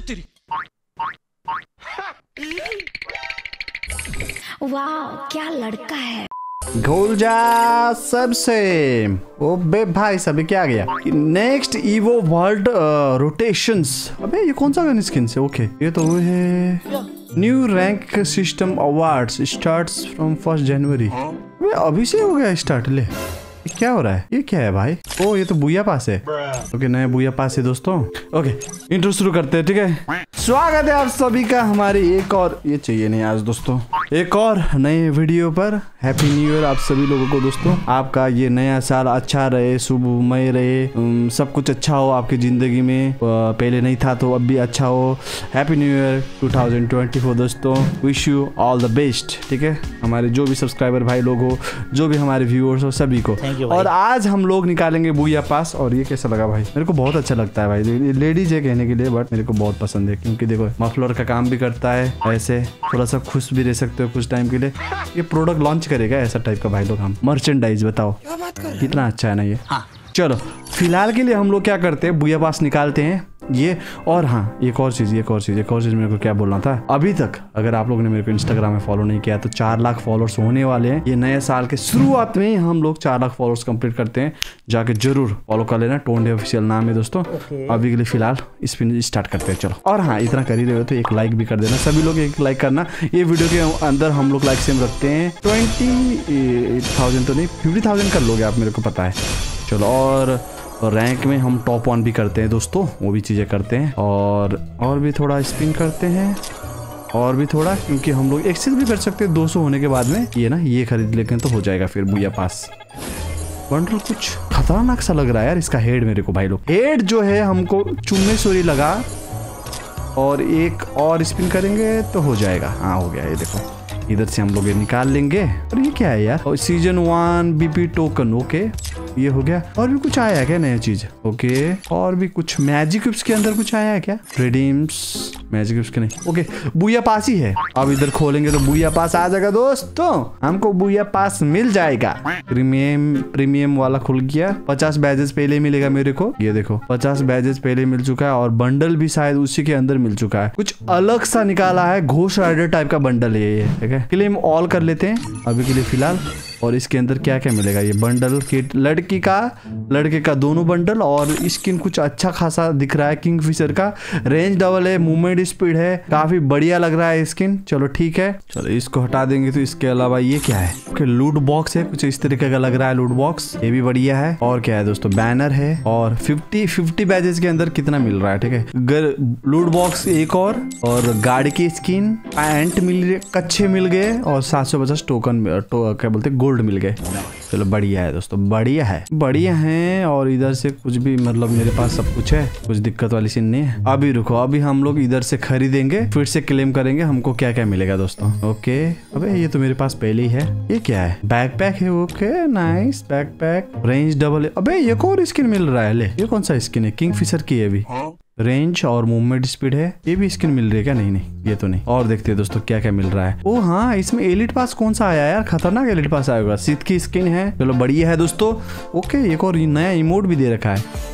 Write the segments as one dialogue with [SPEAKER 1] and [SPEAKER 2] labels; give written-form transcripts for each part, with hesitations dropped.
[SPEAKER 1] तेरी।
[SPEAKER 2] वाह क्या लड़का है।
[SPEAKER 3] घोल जा सबसे। ओ बे भाई सभी क्या आ गया। Next Evo world rotations. अबे ये कौन सा गन स्किन से। ओके ये तो वो है। New rank system awards starts from 1 January. अभी से हो गया स्टार्ट। ले ये क्या हो रहा है। ये क्या है भाई। ओ ये तो बुया पास है। ओके नया बुया पास है दोस्तों। ओके इंट्रो शुरू करते हैं ठीक है। स्वागत है आप सभी का हमारी एक और ये चाहिए नहीं आज दोस्तों एक और नए वीडियो पर। हैप्पी न्यू ईयर आप सभी लोगों को दोस्तों। आपका ये नया साल अच्छा रहे, शुभमय रहे, सब कुछ अच्छा हो आपकी जिंदगी में। पहले नहीं था तो अब भी अच्छा हो। हैप्पी न्यू ईयर 2024 दोस्तों। Wish you all the best. ठीक है हमारे जो भी सब्सक्राइबर भाई लोग हो, जो भी हमारे व्यूअर्स हो, सभी को। और आज हम लोग निकालेंगे बुया पास। और ये कैसा लगा भाई। मेरे को बहुत अच्छा लगता है भाई। लेडीज है कहने के लिए बट मेरे को बहुत पसंद है क्योंकि देखो मफलर का काम भी करता है। ऐसे थोड़ा सा खुश भी रह सकते हो कुछ टाइम के लिए। ये प्रोडक्ट लॉन्च करेगा ऐसा टाइप का भाई लोग। हम मर्चेंडाइज बताओ कितना अच्छा है ना ये। चलो फिलहाल के लिए हम लोग क्या करते हैं बुया पास निकालते हैं ये। और हाँ एक और चीज मेरे को क्या बोलना था। अभी तक अगर आप लोगों ने मेरे को इंस्टाग्राम में फॉलो नहीं किया तो 4 लाख फॉलोअर्स होने वाले हैं। ये नए साल के शुरुआत में हम लोग 4 लाख फॉलोअर्स कंप्लीट करते हैं। जाके जरूर फॉलो कर लेना। टोंडे ऑफिशियल नाम है दोस्तों। अभी के लिए फिलहाल स्पिन स्टार्ट करते हैं चलो। और हाँ इतना कर ही रहे हो तो एक लाइक भी कर देना। सभी लोग एक लाइक करना। ये वीडियो के अंदर हम लोग लाइक सेम रखते हैं। 20,000 तो नहीं 50,000 कर लोगे आप मेरे को पता है। चलो और रैंक में हम टॉप 1 भी करते हैं दोस्तों। वो भी चीज़ें करते हैं और भी थोड़ा स्पिन करते हैं और भी थोड़ा क्योंकि हम लोग एक्सेस भी कर सकते हैं 200 होने के बाद में। ये ना ये खरीद लेकिन तो हो जाएगा फिर बुया पास। बंडल कुछ खतरनाक सा लग रहा है यार। इसका हेड मेरे को भाई लोग हेड जो है हमको चुम्मेश्वरी लगा। और एक और स्पिन करेंगे तो हो जाएगा। हाँ हो गया ये देखो। इधर से हम लोग ये निकाल लेंगे। और ये क्या है यार। और सीजन 1 बीपी टोकन। ओके ये हो गया। और भी कुछ आया है क्या नया चीज। ओके और भी कुछ मैजिक क्यूब्स के अंदर कुछ आया है क्या। रिडीम्स मैजिक क्यूब्स के नहीं। ओके बुया पास ही है। अब इधर खोलेंगे तो बुया पास आ जाएगा दोस्तों। हमको बुया पास मिल जाएगा। प्रीमियम वाला खुल गया। 50 बैजेस पहले मिलेगा मेरे को। ये देखो 50 बैजेस पहले मिल चुका है। और बंडल भी शायद उसी के अंदर मिल चुका है। कुछ अलग सा निकाला है। घोष राइडर टाइप का बंडल है ये। ठीक है क्लेम ऑल कर लेते हैं अभी के लिए फिलहाल। और इसके अंदर क्या क्या मिलेगा। ये बंडल किट लड़के का दोनों बंडल। और स्किन कुछ अच्छा खासा दिख रहा है किंगफिशर का। रेंज डबल है, मूवमेंट स्पीड है, काफी बढ़िया लग रहा है स्किन। चलो ठीक है चलो इसको हटा देंगे। तो इसके अलावा ये क्या है। ओके लूट बॉक्स है कुछ इस तरीके का लग रहा है लूट बॉक्स। ये भी बढ़िया है। और क्या है दोस्तों बैनर है। और 50 बैजेस के अंदर कितना मिल रहा है। ठीक है लूट बॉक्स एक और गाड़ी की स्किन पैंट मिल गए, कच्छे मिल गए और 750 टोकन क्या बोलते गोल्ड मिल गए। चलो बढ़िया है दोस्तों बढ़िया है। और इधर से कुछ भी मतलब मेरे पास सब कुछ है। कुछ दिक्कत वाली सीन नहीं है। अभी रुको अभी हम लोग इधर से खरीदेंगे फिर से क्लेम करेंगे हमको क्या क्या मिलेगा दोस्तों। ओके अबे ये तो मेरे पास पहले ही है। ये क्या है बैकपैक है। Okay nice backpack range double है। अबे ये और स्किन मिल रहा है। ले ये कौन सा स्किन है। किंगफिशर की है भी। रेंज और मूवमेंट स्पीड है। ये भी स्किन मिल रही है क्या। नहीं ये तो नहीं। और देखते हैं दोस्तों क्या क्या मिल रहा है। ओ हाँ इसमें एलिट पास कौन सा आया यार। खतरनाक एलिट पास आएगा। सीध की स्किन है। चलो बढ़िया है दोस्तों। ओके एक और नया इमोट भी दे रखा है।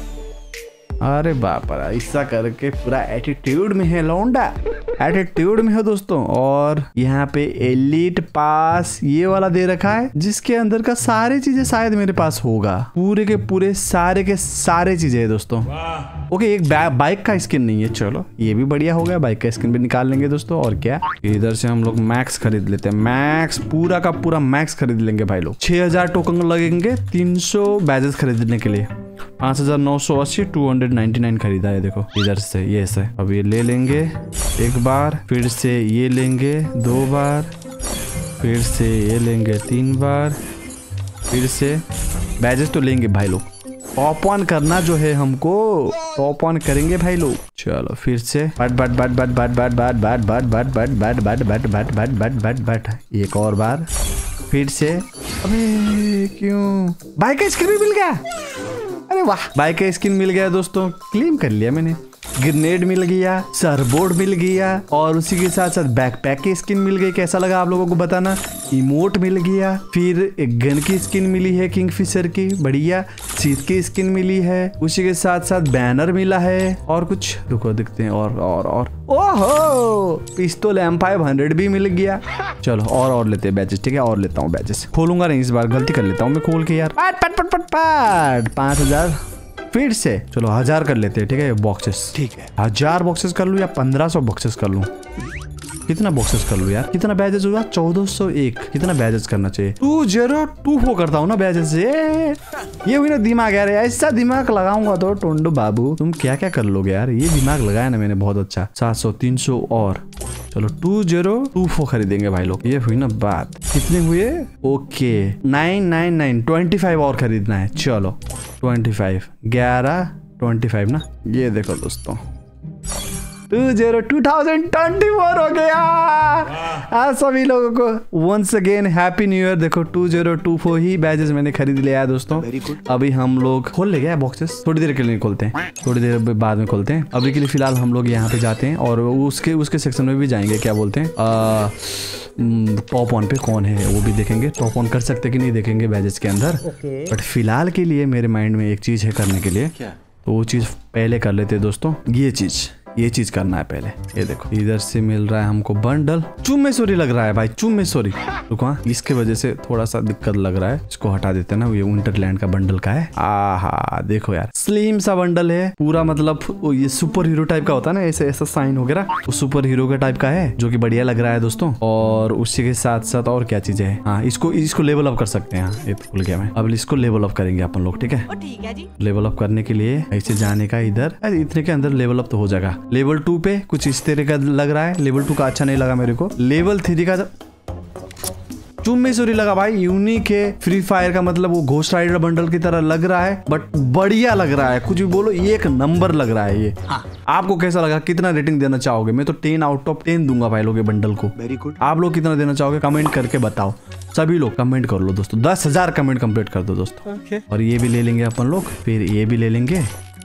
[SPEAKER 3] अरे बाप रे ऐसा करके पूरा एटीट्यूड में है लौंडा। एटीट्यूड में है दोस्तों। और यहाँ पे एलिट पास ये वाला दे रखा है जिसके अंदर का सारे चीजें शायद मेरे पास होगा। पूरे के पूरे सारे के सारे चीजें है दोस्तों। ओके एक बाइक का स्किन नहीं है। चलो ये भी बढ़िया हो गया। बाइक का स्किन भी निकाल लेंगे दोस्तों। और क्या इधर से हम लोग मैक्स खरीद लेते हैं। मैक्स पूरा का पूरा मैक्स खरीद लेंगे भाई लोग। 6000 टोकन लगेंगे 300 बैजेस खरीदने के लिए। 5980 299 खरीदा है देखो इधर से। ये से अब ये ले लेंगे एक बार। फिर से ये लेंगे 2 बार। फिर से ये लेंगे 3 बार। फिर से बैजेस तो लेंगे भाई लोग। टॉप 1 करना जो है हमको टॉप 1 करेंगे भाई लोग। चलो फिर से बाट एक और बार। फिर से अबे क्यों बाइक का स्किन भी मिल गया। अरे वाह बाइक का स्किन मिल गया दोस्तों। क्लेम कर लिया मैंने। ग्रेनेड मिल गया, सरबोर्ड मिल गया और उसी के साथ साथ बैकपैक की स्किन मिल गई। कैसा लगा आप लोगों को बताना। इमोट मिल गया, फिर एक गन की स्किन मिली है किंगफिशर की, बढ़िया। सीट की स्किन मिली है, उसी के साथ साथ बैनर मिला है और कुछ रुको दिखते हैं और ओहो पिस्तौल M500 भी मिल गया। चलो और लेते हैं बैचेस, ठीक है और लेता हूँ बैचेस। खोलूंगा नहीं इस बार, गलती कर लेता हूँ मैं खोल के यार। पट 5000 फिर से। चलो 1000 कर लेते हैं, ठीक है बॉक्सेस। ठीक है 1000 बॉक्सेस कर लूँ या 1500 बॉक्सेस कर लूँ। कितना बॉक्सेस कर लूँ यार, कितना बैजेस हुआ 1401। कितना बैजेस करना चाहिए 2024 करता हूँ ना बैजेस से। ये हुई ना दिमाग यार, ऐसा दिमाग लगाऊंगा तो टोंडो बाबू तुम क्या क्या कर लोगे यार। ये दिमाग लगाया ना मैंने बहुत अच्छा। 700 300 और चलो 2024 खरीदेंगे भाई लोग। ये हुई ना बात। कितने हुए ओके 999 25 और खरीदना है। चलो 25 11 25 ना। ये देखो दोस्तों 2024 हो गया। आज सभी लोगों को once again happy new year. देखो 2024 ही बैजेस मैंने खरीद लिया है दोस्तों। अभी हम लोग खोल ले गया बॉक्सेस, थोड़ी देर के लिए खोलते हैं, थोड़ी देर बाद में खोलते हैं। अभी के लिए फिलहाल हम लोग यहाँ पे जाते हैं और उसके सेक्शन में भी जाएंगे। क्या बोलते हैं टॉप 1 पे कौन है वो भी देखेंगे। टॉप 1 कर सकते कि नहीं देखेंगे बैजेस के अंदर। बट फिलहाल के लिए मेरे माइंड में एक चीज है करने के लिए, तो वो चीज पहले कर लेते हैं दोस्तों। ये चीज करना है पहले। ये देखो इधर से मिल रहा है हमको बंडल। चुम्मेश्वरी लग रहा है भाई, चुम्मेश्वरी। रुको इसके वजह से थोड़ा सा दिक्कत लग रहा है, इसको हटा देते हैं ना। ये विंटरलैंड का बंडल का है। आहा देखो यार स्लिम सा बंडल है पूरा, मतलब ये सुपर हीरो टाइप का होता है ना, ऐसे ऐसा साइन वगैरह, वो सुपर हीरो का टाइप का है जो कि बढ़िया लग रहा है दोस्तों। और उसी के साथ साथ और क्या चीजें है, हाँ इसको लेवल अप कर सकते हैं। ये भूल गया मैं। अब इसको लेवल अप करेंगे अपन लोग, ठीक है। लेवल अप करने के लिए ऐसे जाने का इधर, इतने के अंदर लेवल अप तो हो जाएगा। लेवल 2 पे कुछ इस तरह का लग रहा है। लेवल 2 का अच्छा नहीं लगा मेरे को। लेवल 3 का चुम्मेश्वरी लगा भाई, यूनिक है। फ्री फायर का मतलब वो घोस्ट राइडर बंडल की तरह लग रहा है, बट बढ़िया लग रहा है। कुछ भी बोलो एक नंबर लग रहा है ये। हाँ। आपको कैसा लगा, कितना रेटिंग देना चाहोगे? मैं तो 10 आउट ऑफ 10 दूंगा भाई लोग ये बंडल को। Very good. आप लोग कितना देना चाहोगे कमेंट करके बताओ। सभी लोग कमेंट कर लो दोस्तों। 10,000 कमेंट कंप्लीट कर दो दोस्तों। और ये भी ले लेंगे अपन लोग, फिर ये भी ले लेंगे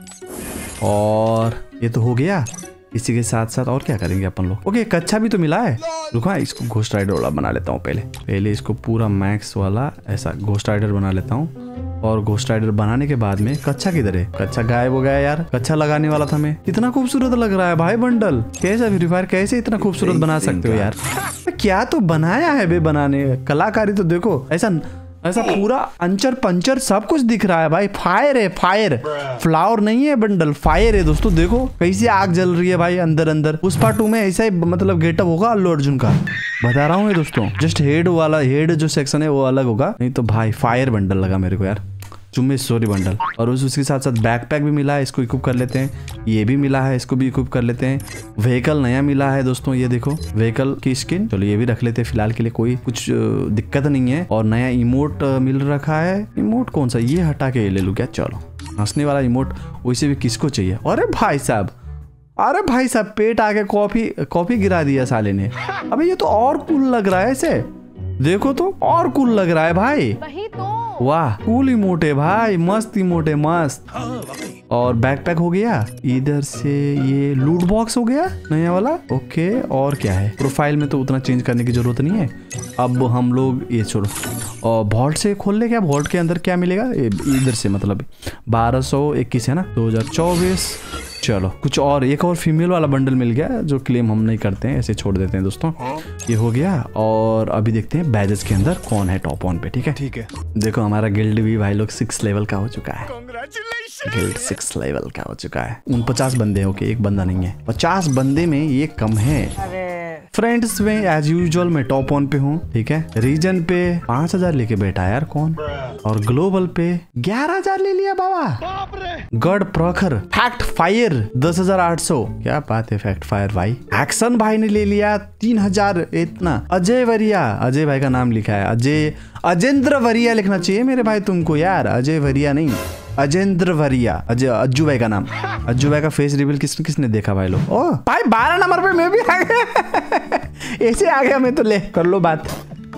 [SPEAKER 3] और ये तो हो गया। इसी के साथ साथ और क्या करेंगे अपन लोग। ओके कच्चा भी तो मिला है। रुको इसको घोस्ट राइडर वाला बना लेता हूँ पहले इसको पूरा मैक्स वाला ऐसा घोस्ट राइडर बना लेता हूँ। और घोस्ट राइडर बनाने के बाद में कच्चा किधर है? कच्चा गायब हो गया यार। कच्चा लगाने वाला था मैं। कितना खूबसूरत लग रहा है भाई बंडल। कैसा फ्री फायर कैसे इतना खूबसूरत बना सकते हो यार। क्या तो बनाया है बे, बनाने कलाकारी तो देखो। ऐसा पूरा अंचर पंचर सब कुछ दिख रहा है भाई। फायर है, फायर फ्लावर नहीं है बंडल, फायर है दोस्तों। देखो कैसी आग जल रही है भाई अंदर अंदर। पुष्पा 2 में ऐसा ही मतलब गेटअप होगा अल्लू अर्जुन का, बता रहा हूँ मैं दोस्तों। जस्ट हेड जो सेक्शन है वो अलग होगा, नहीं तो भाई फायर बंडल लगा मेरे को यार, चुम्मेश्वरी बंडल। और उसके साथ साथ बैकपैक भी मिला है, इसको इक्विप कर लेते हैं। ये भी मिला है, इसको भी इक्विप कर लेते हैं। व्हीकल नया मिला है दोस्तों, ये देखो व्हीकल की स्किन। चलो ये भी रख लेते हैं फिलहाल के लिए, कोई कुछ दिक्कत नहीं है। और नया इमोट मिल रखा है। इमोट कौन सा, ये हटा के ले लूँ क्या? चलो हंसने वाला इमोट वैसे भी किसको चाहिए। अरे भाई साहब पेट आके कॉफी गिरा दिया साले ने। अबे ये तो और कूल लग रहा है ऐसे, देखो तो और कूल लग रहा है भाई। वाह कूल इमोट है भाई, मस्त इमोट है मस्त। और बैकपैक हो गया। इधर से ये लूट बॉक्स हो गया नया वाला। ओके और क्या है? प्रोफाइल में तो उतना चेंज करने की जरूरत नहीं है। अब हम लोग ये छोड़ो और वॉल्ट से खोल ले। क्या वॉल्ट के अंदर क्या मिलेगा? इधर से मतलब 1221 है ना 2024। चलो कुछ और, एक और फीमेल वाला बंडल मिल गया जो क्लेम हम नहीं करते हैं, ऐसे छोड़ देते हैं दोस्तों। ये हो गया। और अभी देखते हैं बैजेस के अंदर कौन है टॉप 1 पे, ठीक है। देखो हमारा गिल्ड भी भाई लोग 6 लेवल का हो चुका है। गिल्ड 6 लेवल का हो चुका है। 49 बंदे हैं, ओके एक बंदा नहीं है। 50 बंदे में ये कम है। फ्रेंड्स में एज यूजुअल मैं टॉप 1 पे हूँ, ठीक है। रीजन पे 5000 लेके बैठा है यार कौन। और ग्लोबल पे 11000 ले लिया बाबा। गॉड प्रखर फैक्ट फायर 10800। क्या बात है फैक्ट फायर भाई। एक्शन भाई ने ले लिया 3000। इतना अजय वरिया, अजय भाई का नाम लिखा है। अजेंद्र वरिया लिखना चाहिए मेरे भाई तुमको यार, अजय वरिया नहीं, अजेंद्र वरिया। अज्जू भाई का नाम। अज्जू भाई का फेस रिवील किसने देखा भाई लोग। ओह भाई 12 नंबर पे मैं भी आ गया। ऐसे आ गया मैं तो, ले कर लो बात।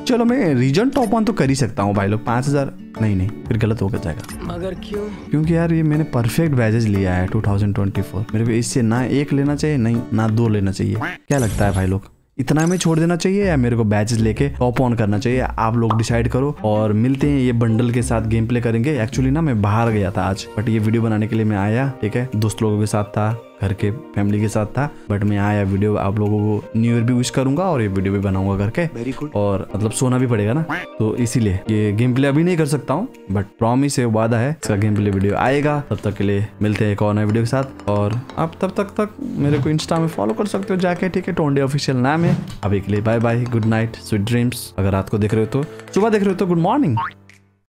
[SPEAKER 3] चलो मैं रीजन टॉप 1 तो कर ही सकता हूँ भाई लोग। 5000 नहीं फिर गलत हो जाएगा।
[SPEAKER 1] मगर क्यों?
[SPEAKER 3] क्योंकि यार ये मैंने परफेक्ट बैजेस लिया है 2024। मेरे को इससे ना 1 लेना चाहिए नहीं ना 2 लेना चाहिए। क्या लगता है भाई लोग, इतना में छोड़ देना चाहिए या मेरे को बैचेस लेके टॉप ऑन करना चाहिए? आप लोग डिसाइड करो और मिलते हैं ये बंडल के साथ गेम प्ले करेंगे। एक्चुअली ना मैं बाहर गया था आज, बट ये वीडियो बनाने के लिए मैं आया, ठीक है, दोस्त लोगों के साथ था, घर के फैमिली के साथ था, बट मैं आया वीडियो आप लोगों को न्यू ईयर भी विश करूंगा और ये वीडियो भी बनाऊंगा करके।
[SPEAKER 1] Very good.
[SPEAKER 3] और मतलब सोना भी पड़ेगा ना, तो इसीलिए ये गेम प्ले अभी नहीं कर सकता हूँ, बट प्रॉमिस है, वादा है, इसका गेम प्ले वीडियो आएगा। तब तक के लिए मिलते हैं एक और नए वीडियो के साथ। और आप तब तक मेरे को इंस्टा में फॉलो कर सकते हो जाके, ठीक है, टोंडे ऑफिशियल नाम है। अभी के लिए bye bye, good night, sweet dreams. अगर रात को देख रहे हो तो, सुबह देख रहे हो तो गुड मॉर्निंग।